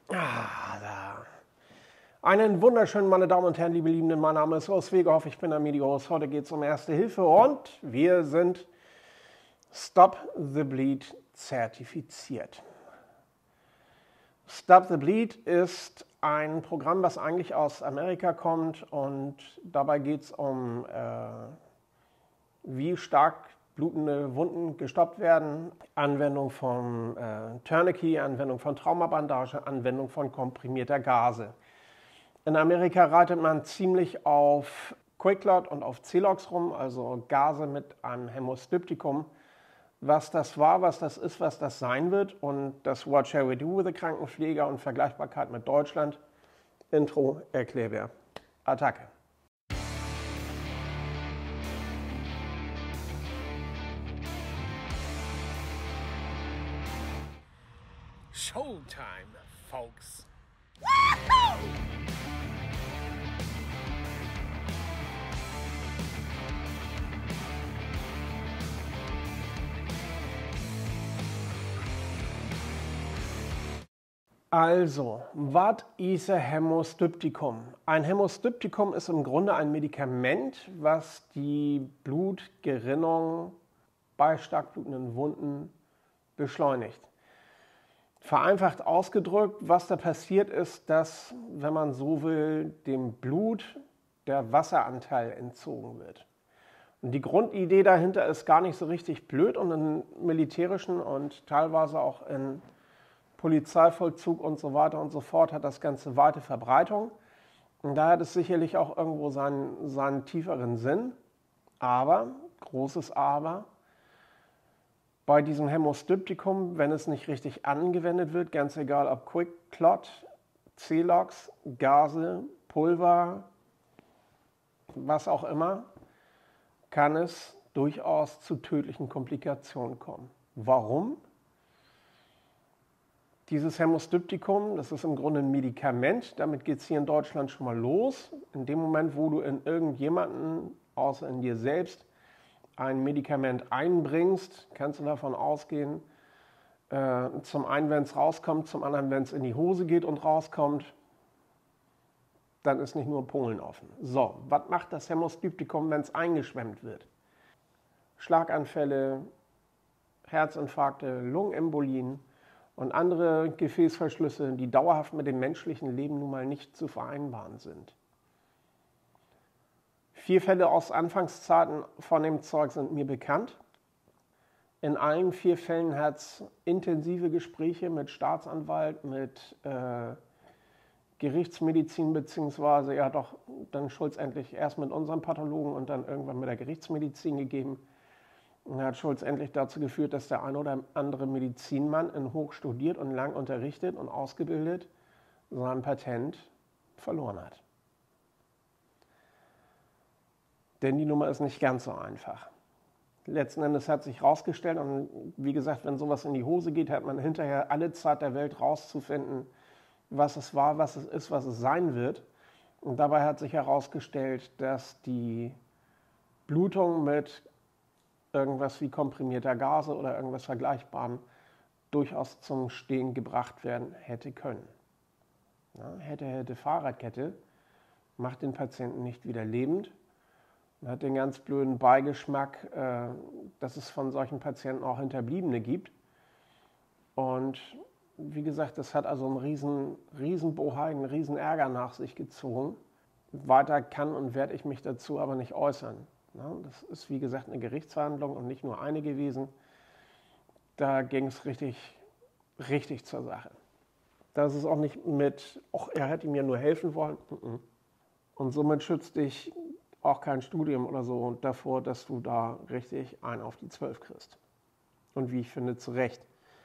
Da. Einen wunderschönen, meine Damen und Herren, liebe Liebenden, mein Name ist Urs Wegehoff, ich bin der Medios. Heute geht es um Erste Hilfe und wir sind Stop the Bleed zertifiziert. Stop the Bleed ist ein Programm, was eigentlich aus Amerika kommt und dabei geht es um, wie stark blutende Wunden gestoppt werden, Anwendung von Tourniquet, Anwendung von Traumabandage, Anwendung von komprimierter Gase. In Amerika reitet man ziemlich auf QuikClot und auf Celox rum, also Gase mit einem Hämostyptikum. Was das war, was das ist, was das sein wird und das What Shall We Do with the Krankenpfleger und Vergleichbarkeit mit Deutschland. Intro, Erklärbär, Attacke. Showtime, folks. Also, was ist ein Hämostyptikum? Ein Hämostyptikum ist im Grunde ein Medikament, was die Blutgerinnung bei stark blutenden Wunden beschleunigt. Vereinfacht ausgedrückt, was da passiert ist, dass, wenn man so will, dem Blut der Wasseranteil entzogen wird. Und die Grundidee dahinter ist gar nicht so richtig blöd und im militärischen und teilweise auch in Polizeivollzug und so weiter und so fort hat das Ganze weite Verbreitung. Und da hat es sicherlich auch irgendwo seinen tieferen Sinn. Aber, großes Aber, bei diesem Hämostyptikum, wenn es nicht richtig angewendet wird, ganz egal ob QuikClot, Celox, Gase, Pulver, was auch immer, kann es durchaus zu tödlichen Komplikationen kommen. Warum? Dieses Hämostyptikum, das ist im Grunde ein Medikament, damit geht es hier in Deutschland schon mal los. In dem Moment, wo du in irgendjemanden, außer in dir selbst, ein Medikament einbringst, kannst du davon ausgehen, zum einen, wenn es rauskommt, zum anderen, wenn es in die Hose geht und rauskommt, dann ist nicht nur Polen offen. So, was macht das Hämostyptikum, wenn es eingeschwemmt wird? Schlaganfälle, Herzinfarkte, Lungenembolien und andere Gefäßverschlüsse, die dauerhaft mit dem menschlichen Leben nun mal nicht zu vereinbaren sind. 4 Fälle aus Anfangszeiten von dem Zeug sind mir bekannt. In allen 4 Fällen hat es intensive Gespräche mit Staatsanwalt, mit Gerichtsmedizin, beziehungsweise er hat auch dann schlussendlich erst mit unserem Pathologen und dann irgendwann mit der Gerichtsmedizin gegeben. Und hat schlussendlich dazu geführt, dass der ein oder andere Medizinmann in hoch studiert und lang unterrichtet und ausgebildet sein Patent verloren hat. Denn die Nummer ist nicht ganz so einfach. Letzten Endes hat sich herausgestellt, und wie gesagt, wenn sowas in die Hose geht, hat man hinterher alle Zeit der Welt rauszufinden, was es war, was es ist, was es sein wird. Und dabei hat sich herausgestellt, dass die Blutung mit irgendwas wie komprimierter Gase oder irgendwas Vergleichbarem durchaus zum Stehen gebracht werden hätte können. Ja, hätte Fahrradkette, macht den Patienten nicht wieder lebend und hat den ganz blöden Beigeschmack, dass es von solchen Patienten auch Hinterbliebene gibt. Und wie gesagt, das hat also einen riesen Bohai, einen riesen Ärger nach sich gezogen. Weiter kann und werde ich mich dazu aber nicht äußern. Ja, das ist wie gesagt eine Gerichtsverhandlung und nicht nur eine gewesen. Da ging es richtig zur Sache. Das ist auch nicht mit, ach, er hätte mir nur helfen wollen. Und somit schützt dich auch kein Studium oder so davor, dass du da richtig einen auf die 12 kriegst. Und wie ich finde, zu Recht.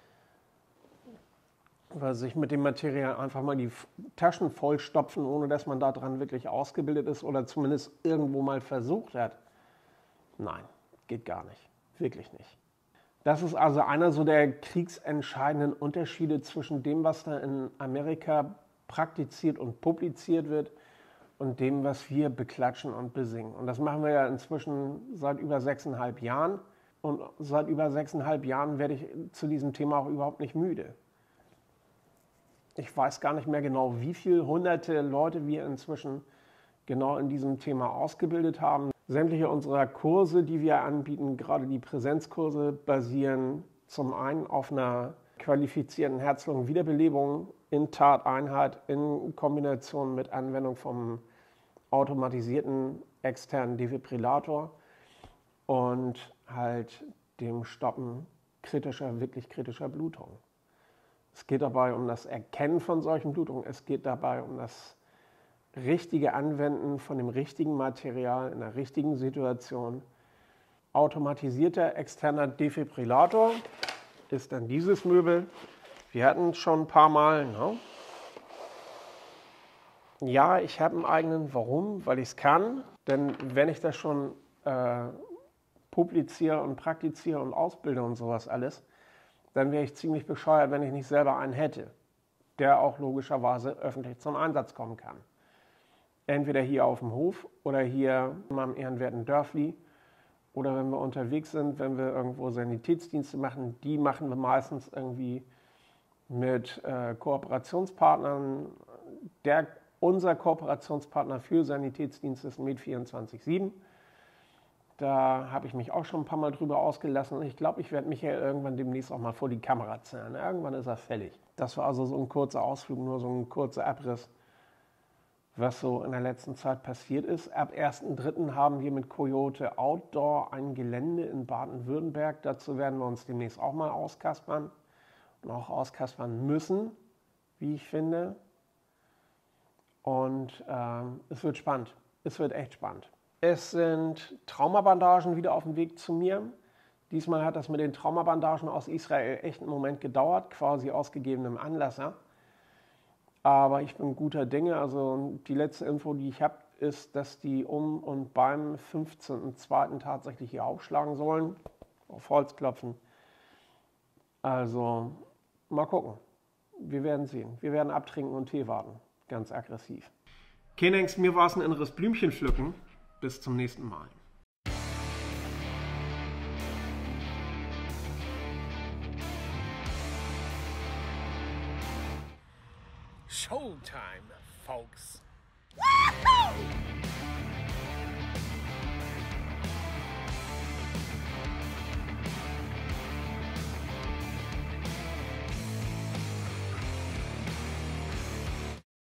Weil sich mit dem Material einfach mal die Taschen vollstopfen, ohne dass man daran wirklich ausgebildet ist oder zumindest irgendwo mal versucht hat. Nein, geht gar nicht. Wirklich nicht. Das ist also einer so der kriegsentscheidenden Unterschiede zwischen dem, was da in Amerika praktiziert und publiziert wird und dem, was wir beklatschen und besingen. Und das machen wir ja inzwischen seit über 6,5 Jahren. Und seit über 6,5 Jahren werde ich zu diesem Thema auch überhaupt nicht müde. Ich weiß gar nicht mehr genau, wie viele hunderte Leute wir inzwischen genau in diesem Thema ausgebildet haben. Sämtliche unserer Kurse, die wir anbieten, gerade die Präsenzkurse, basieren zum einen auf einer qualifizierten Herz-Lungen-Wiederbelebung in Tateinheit in Kombination mit Anwendung vom automatisierten externen Defibrillator und halt dem Stoppen wirklich kritischer Blutungen. Es geht dabei um das Erkennen von solchen Blutungen. Es geht dabei um das richtige Anwenden von dem richtigen Material in der richtigen Situation. Automatisierter externer Defibrillator ist dann dieses Möbel. Wir hatten es schon ein paar Mal. Ne? Ja, ich habe einen eigenen. Warum? Weil ich es kann. Denn wenn ich das schon publiziere und praktiziere und ausbilde und sowas alles, dann wäre ich ziemlich bescheuert, wenn ich nicht selber einen hätte, der auch logischerweise öffentlich zum Einsatz kommen kann. Entweder hier auf dem Hof oder hier in meinem ehrenwerten Dörfli oder wenn wir unterwegs sind, wenn wir irgendwo Sanitätsdienste machen, die machen wir meistens irgendwie mit Kooperationspartnern. Unser Kooperationspartner für Sanitätsdienste ist Med24/7. Da habe ich mich auch schon ein paar Mal drüber ausgelassen. Und ich glaube, ich werde Michael irgendwann demnächst auch mal vor die Kamera zerren. Irgendwann ist er fällig. Das war also so ein kurzer Ausflug, nur so ein kurzer Abriss, was so in der letzten Zeit passiert ist. Ab 1.3. haben wir mit Coyote Outdoor ein Gelände in Baden-Württemberg. Dazu werden wir uns demnächst auch mal auskaspern und auch auskaspern müssen, wie ich finde. Und es wird spannend. Es wird echt spannend. Es sind Traumabandagen wieder auf dem Weg zu mir. Diesmal hat das mit den Traumabandagen aus Israel echt einen Moment gedauert, quasi aus gegebenem Anlasser. Aber ich bin guter Dinge. Also die letzte Info, die ich habe, ist, dass die um und beim 15.02. tatsächlich hier aufschlagen sollen. Auf Holz klopfen. Also mal gucken. Wir werden sehen. Wir werden abtrinken und Tee warten. Ganz aggressiv. Kennex, mir war es ein inneres Blümchen pflücken. Bis zum nächsten Mal. Showtime, folks. Woohoo!